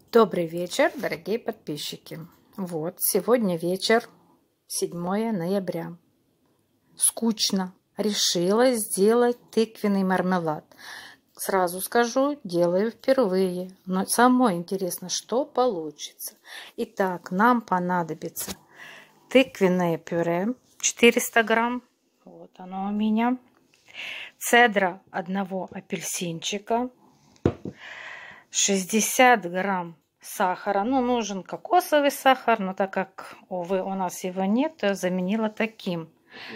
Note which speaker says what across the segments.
Speaker 1: Добрый вечер, дорогие подписчики. Вот, сегодня вечер, 7 ноября. Скучно. Решила сделать тыквенный мармелад. Сразу скажу, делаю впервые. Но самое интересное, что получится. Итак, нам понадобится тыквенное пюре, 400 грамм. Вот оно у меня. Цедра одного апельсинчика. 60 грамм сахара. Ну, нужен кокосовый сахар, но так как, увы, у нас его нет, то я заменила таким.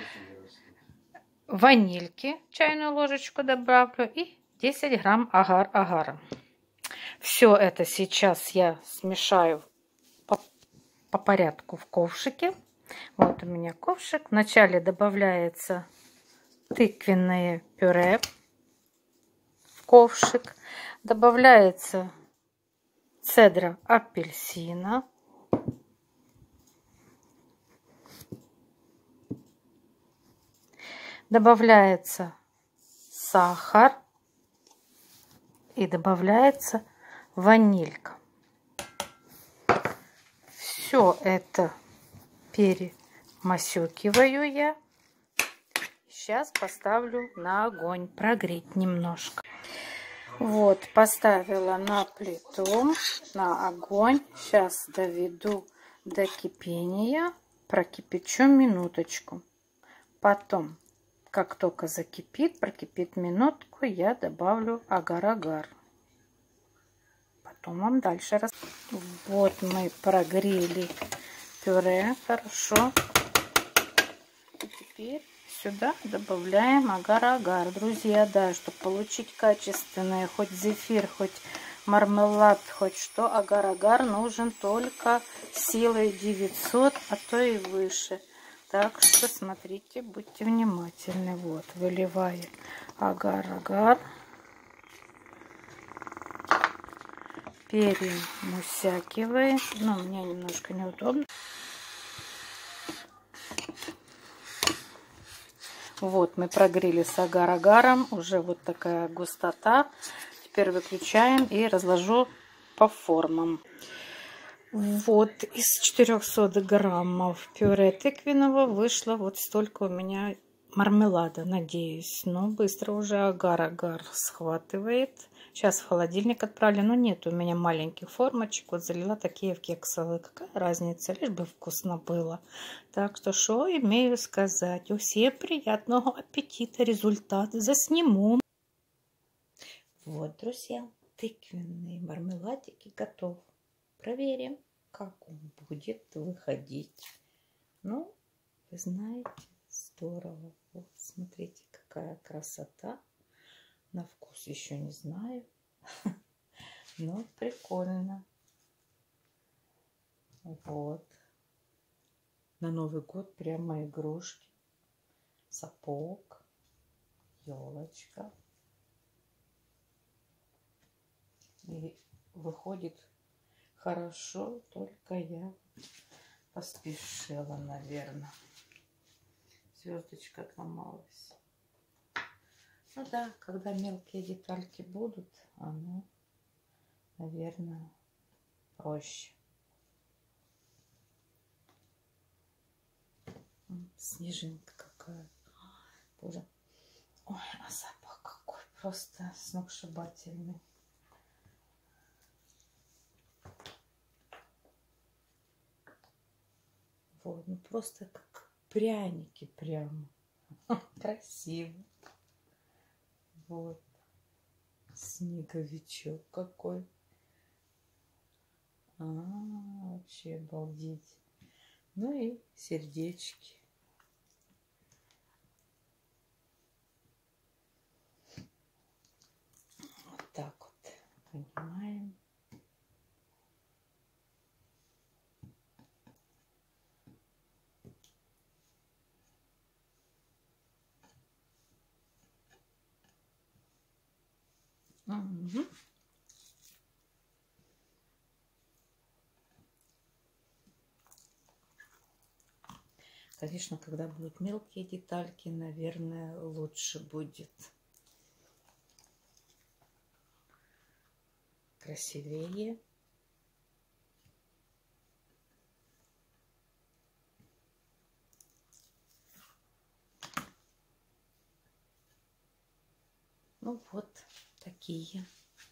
Speaker 1: Ванильки, чайную ложечку добавлю, и 10 грамм агар-агара. Все это сейчас я смешаю по порядку в ковшике. Вот у меня ковшик. Вначале добавляется тыквенное пюре в ковшик. Добавляется цедра апельсина. Добавляется сахар. И добавляется ванилька. Все это перемасюкиваю я. Сейчас поставлю на огонь прогреть немножко. Вот, поставила на плиту, на огонь. Сейчас доведу до кипения. Прокипячу минуточку. Потом, как только закипит, прокипит минутку, я добавлю агар-агар. Потом вам дальше расскажу. Вот мы прогрели пюре хорошо. И теперь сюда добавляем агар-агар. Друзья, да, чтобы получить качественное, хоть зефир, хоть мармелад, хоть что, агар-агар нужен только силой 900, а то и выше. Так что смотрите, будьте внимательны. Вот, выливаем агар-агар. Перемусякиваем. Ну, мне немножко неудобно. Вот, мы прогрели с агар-агаром. Уже вот такая густота. Теперь выключаем и разложу по формам. Вот, из 400 граммов пюре тыквенного вышло вот столько у меня мармелада, надеюсь. Но быстро уже агар-агар схватывает. Сейчас в холодильник отправлю. Но нет у меня маленьких формочек. Вот залила такие в кексовые. Какая разница, лишь бы вкусно было. Так что имею сказать. Всем приятного аппетита. Результат засниму. Вот, друзья, тыквенные мармеладики готов. Проверим, как он будет выходить. Ну, вы знаете, здорово. Вот, смотрите, какая красота. На вкус еще не знаю. Но прикольно. Вот. На Новый год прямо игрушки. Сапог. Елочка. И выходит хорошо, только я поспешила, наверное. Звездочка отломалась. Ну да, когда мелкие детальки будут, оно, наверное, проще. Снежинка какая. Боже. Ой, а запах какой. Просто сногсшибательный. Вот, ну просто как пряники прямо. Красиво. Вот. Снеговичок какой. Вообще обалдеть. Ну и сердечки. Вот так вот. Понимаем. Угу. Конечно, когда будут мелкие детальки, наверное, лучше будет. Красивее. Ну вот такие.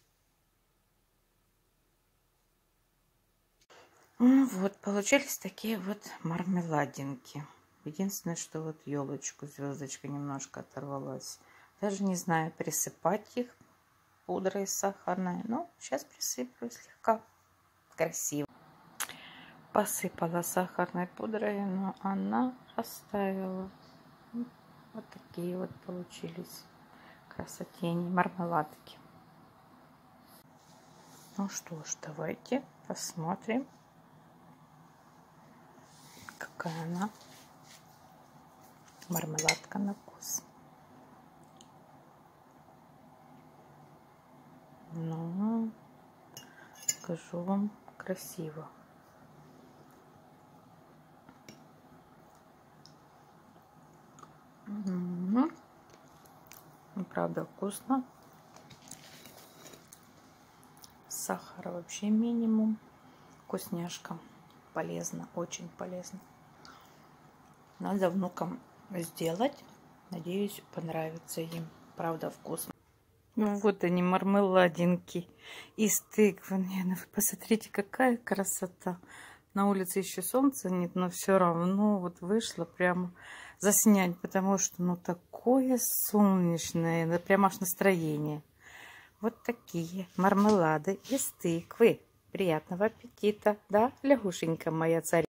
Speaker 1: Ну вот, получились такие вот мармеладинки. Единственное, что вот елочку, звездочка немножко оторвалась. Даже не знаю, присыпать их пудрой сахарной. Ну, сейчас присыплю слегка. Красиво. Посыпала сахарной пудрой, но она растаяла. Вот такие вот получились красотени, мармеладки. Ну что ж, давайте посмотрим, какая она мармеладка на вкус. Ну, скажу вам, красиво. Ну, правда, вкусно. Сахара вообще минимум. Вкусняшка. Полезно, очень полезно. Надо внукам сделать. Надеюсь, понравится им. Правда, вкусно. Ну, вот они, мармеладинки из тыквы. Ну, вы посмотрите, какая красота. На улице еще солнца нет, но все равно вот вышло прямо заснять, потому что ну такое солнечное, ну, прямо аж настроение. Вот такие мармелады из тыквы. Приятного аппетита, да, лягушенька моя царь.